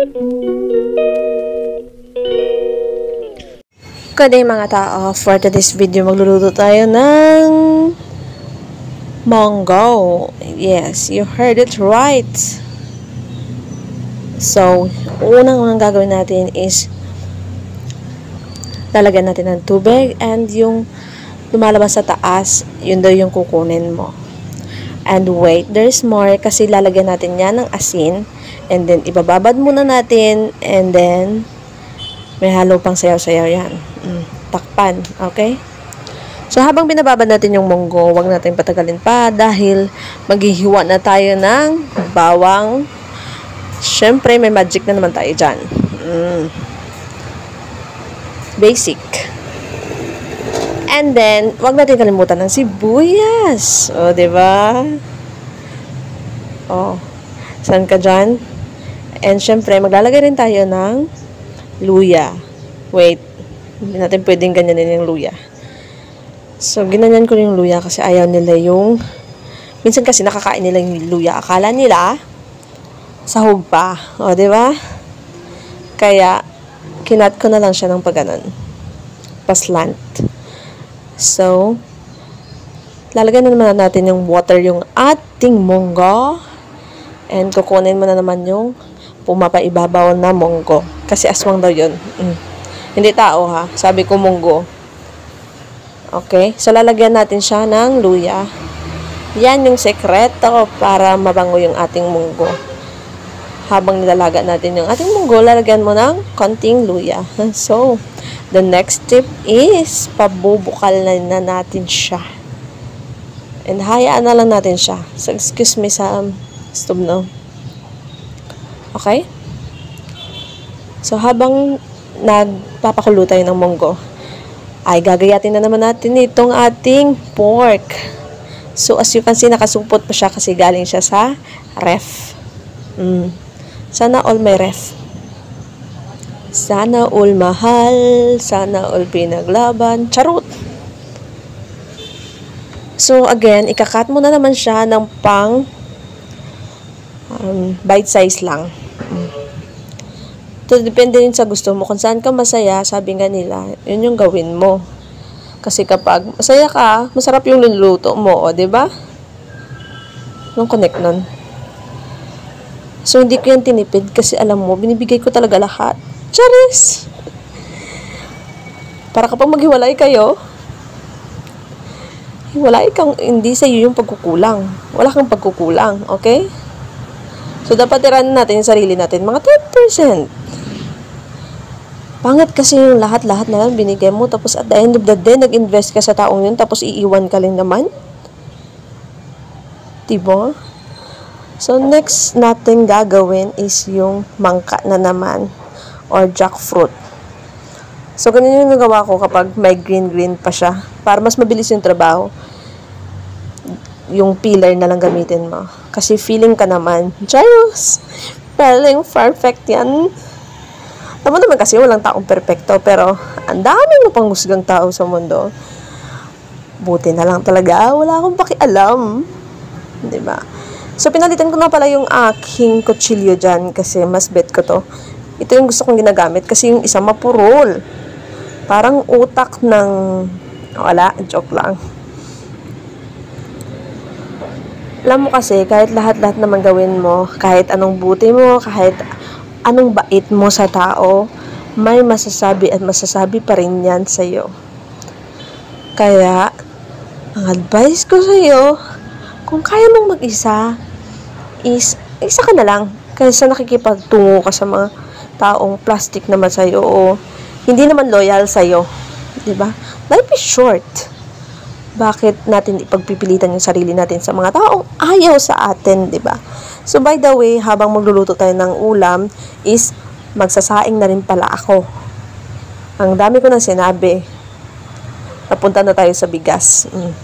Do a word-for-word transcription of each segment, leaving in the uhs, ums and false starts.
Good day mga tao, for today's video magluluto tayo ng munggo. Yes, you heard it right. So, unang-unang gagawin natin is lalagyan natin ng tubig, and yung lumalabas sa taas, yun daw yung kukunin mo. And wait, there's more, kasi lalagyan natin yan ng asin, and then ibababad muna natin, and then may halo pang sayaw-sayaw yan. Mm, takpan, okay? So, habang binababad natin yung munggo, huwag natin patagalin pa dahil maghihiwa na tayo ng bawang. Siyempre, may magic na naman tayo dyan. Mm. Basic. And then, huwag natin kalimutan ng sibuyas. O, diba? O, saan ka dyan? And syempre, maglalagay rin tayo ng luya. Wait, hindi natin pwedeng ganyanin yung luya. So, ginanyan ko yung luya kasi ayaw nila yung... Minsan kasi nakakain nila yung luya. Akala nila, sahog pa. O, diba? Kaya, kinat ko na lang siya ng pagganon. Paslant. So, lalagyan na naman natin yung water yung ating munggo. And kukunin mo na naman yung pumapaibabaw na munggo. Kasi aswang daw yun. Mm. Hindi tao ha. Sabi ko munggo. Okay? So, lalagyan natin siya ng luya. Yan yung sekreto para mabango yung ating munggo. Habang nilalaga natin yung ating munggo, lalagyan mo ng konting luya. So, the next step is pabubukal na, na natin siya. And hayaan na lang natin siya. So, excuse me sa um, stove no. Okay? So, habang nagpapakulo tayo ng munggo, ay gagayatin na naman natin itong ating pork. So, as you can see, nakasupot pa siya kasi galing siya sa ref. Mm. Sana all may ref. Sana all mahal. Sana all pinaglaban. Charot! So, again, ikakat mo na naman siya ng pang um, bite size lang. Mm. So, depende rin sa gusto mo. Kung saan ka masaya, sabi nga nila, yun yung gawin mo. Kasi kapag masaya ka, masarap yung niluluto mo, o, diba? Anong connect nun? So, hindi ko yan tinipid kasi alam mo, binibigay ko talaga lahat. Charis! Para kapag maghiwalay kayo, hiwalay kang, hindi sa iyo yung pagkukulang. Wala kang pagkukulang, okay? So, dapat tiranin natin yung sarili natin, mga ten percent. Pangit kasi yung lahat-lahat na lang binigay mo, tapos at the end of the day, nag-invest ka sa taong yun, tapos iiwan ka lang naman. Diba? So, next natin gagawin is yung mangka na naman, or jackfruit. So, ganyan yung nagawa ko kapag may green-green pa siya, para mas mabilis yung trabaho. Yung peeler na lang gamitin mo. Kasi feeling ka naman, Diyos, feeling perfect yan. Tama naman kasi walang taong perfecto, pero ang daming napanghusgang tao sa mundo. Buti na lang talaga, wala akong pakialam. Diba? So, pinalitan ko na pala yung aking kutsilyo dyan kasi mas bet ko to. Ito yung gusto kong ginagamit kasi yung isa mapurol. Parang utak ng... Wala, joke lang. Alam mo kasi, kahit lahat-lahat naman gawin mo, kahit anong buti mo, kahit anong bait mo sa tao, may masasabi at masasabi pa rin yan sa'yo. Kaya, ang advice ko sa'yo, kung kaya mong mag-isa, is, isa ka na lang. Kaysa nakikipagtungo ka sa mga taong plastic naman sa'yo o hindi naman loyal sa'yo. Diba? Life is short. Bakit natin ipagpipilitan yung sarili natin sa mga taong ayaw sa atin, diba? So, by the way, habang magluluto tayo ng ulam, is magsasaing na rin pala ako. Ang dami ko nang sinabi. Napunta na tayo sa bigas. Mm.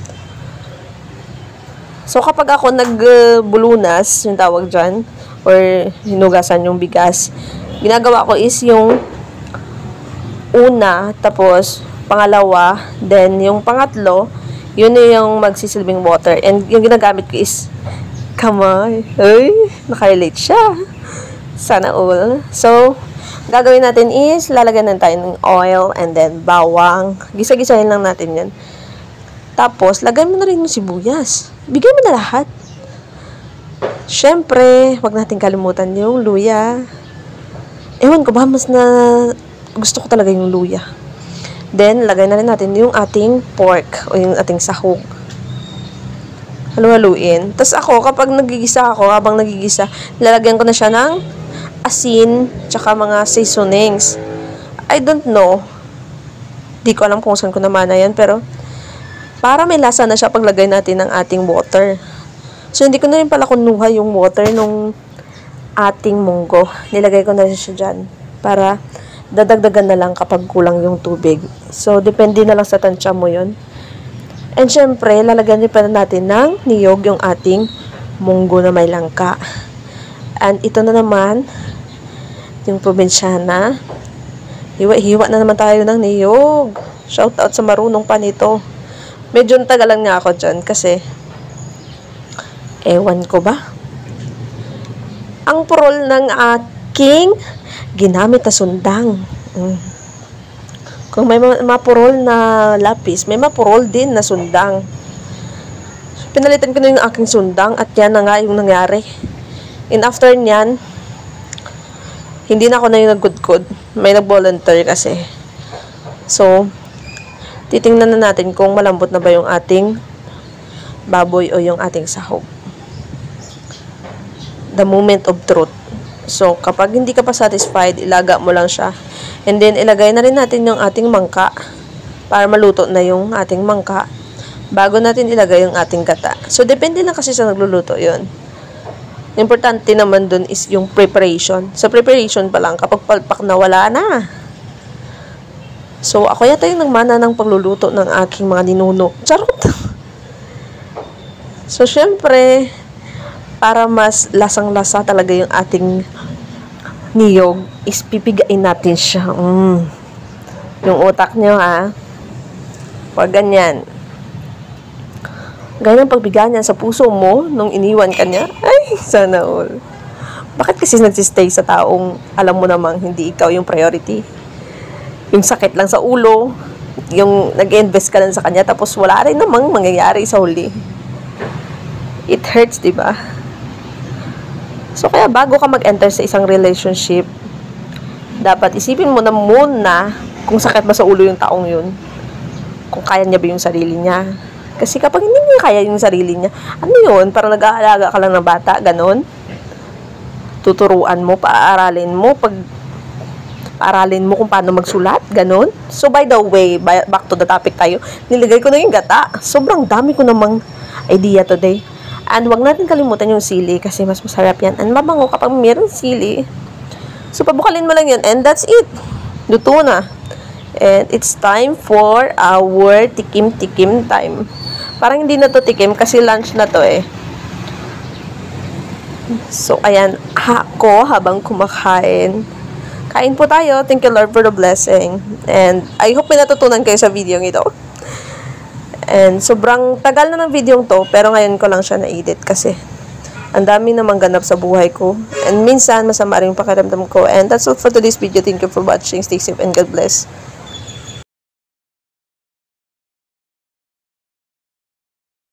So, kapag ako nagbulunas, uh, yung tawag dyan, or hinugasan yung bigas, ginagawa ko is yung una, tapos pangalawa, then yung pangatlo, yun yung magsisilbing water. And yung ginagamit ko is kamay. Ay, nakarelate siya. Sana all. So, gagawin natin is, lalagyan na tayo ng oil and then bawang. Gisa-gisahin lang natin yan. Tapos, lagay mo na rin yung sibuyas. Bigay mo na lahat. Siyempre, wag natin kalimutan yung luya. Ewan ko ba, mas na gusto ko talaga yung luya. Then, lagay na rin natin yung ating pork o yung ating sahog. Halu-haluin. Tapos ako, kapag nagigisa ako, habang nagigisa, lalagyan ko na siya ng asin, tsaka mga seasonings. I don't know. Di ko alam kung saan ko naman na yan, pero para may lasa na siya paglagay natin ng ating water. So, hindi ko na rin pala kunuha yung water nung ating munggo. Nilagay ko na rin siya dyan para dadagdagan na lang kapag kulang yung tubig. So, depende na lang sa tansya mo yun. And syempre, lalagyan din pa natin ng niyog yung ating munggo na may langka. And ito na naman, yung probinsyana. Hiwa-hiwa na naman tayo ng niyog. Shout out sa marunong pa nito. Medyo tagalan nga ako dyan kasi ewan ko ba? Ang purol ng aking ginamit na sundang. Mm. Kung may mapurol na lapis, may mapurol din na sundang. So, pinalitan ko na yung aking sundang at yan na nga yung nangyari. And after nyan, hindi na ako na yung nagkudkod. May nag-volunteer kasi. So, titingnan na natin kung malambot na ba yung ating baboy o yung ating sahog. The moment of truth. So, kapag hindi ka pa satisfied, ilaga mo lang siya. And then, ilagay na rin natin yung ating mangka para maluto na yung ating mangka bago natin ilagay yung ating gata. So, depende lang kasi sa nagluluto yon. Importante naman dun is yung preparation. Sa preparation pa lang, kapag palpak na, wala na. So, ako yata yung nagmana ng pagluluto ng aking mga ninuno. Charot! So, syempre, para mas lasang-lasa talaga yung ating niyog, is pipigain natin siya. Mm. Yung utak nyo, ha? Pag ganyan. Ganyan pagbigaan niya sa puso mo nung iniwan ka niya. Ay, sana all. Bakit kasi nagsistay sa taong alam mo namang hindi ikaw yung priority? Yung sakit lang sa ulo, yung nag-invest ka lang sa kanya, tapos wala rin namang mangyayari sa huli. It hurts, diba? So, kaya bago ka mag-enter sa isang relationship, dapat isipin mo na muna kung sakit ba sa ulo yung taong yun. Kung kaya niya ba yung sarili niya. Kasi kapag hindi niya kaya yung sarili niya, ano yun? Parang nag-aalaga ka lang ng bata, ganon. Tuturuan mo, paaralin mo, pag paaralin mo kung paano magsulat, ganon. So, by the way, back to the topic tayo, nilagay ko na yung gata. Sobrang dami ko namang idea today. And wag natin kalimutan yung sili kasi mas masarap yan. And mabango kapag mayroong sili. So, pabukalin mo lang yan. And that's it. Luto na. And it's time for our tikim-tikim time. Parang hindi na to tikim kasi lunch na to eh. So, ayan. Ako habang kumakain. Kain po tayo. Thank you, Lord, for the blessing. And I hope may natutunan kayo sa video ito. And sobrang tagal na ng video to, pero ngayon ko lang siya na-edit kasi ang dami namang ganap sa buhay ko. And minsan, masama rin yung pakiramdam ko. And that's all for today's video. Thank you for watching. Stay safe and God bless.